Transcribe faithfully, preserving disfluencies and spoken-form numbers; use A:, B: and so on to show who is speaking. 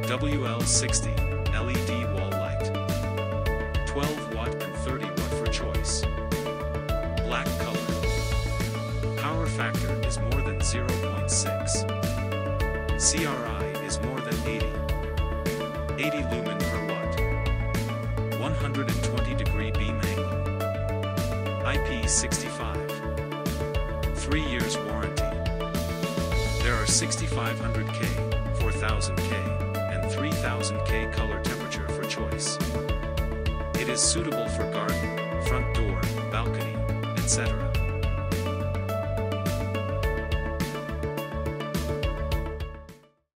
A: W L sixty L E D wall light. twelve watt and thirty watt for choice. Black color. Power factor is more than zero point six. C R I is more than eighty. eighty lumen per watt. one hundred twenty degree beam angle. I P sixty-five. three years warranty. There are sixty-five hundred K, four thousand K, and three thousand K color temperature for choice. It is suitable for garden, front door, balcony, et cetera.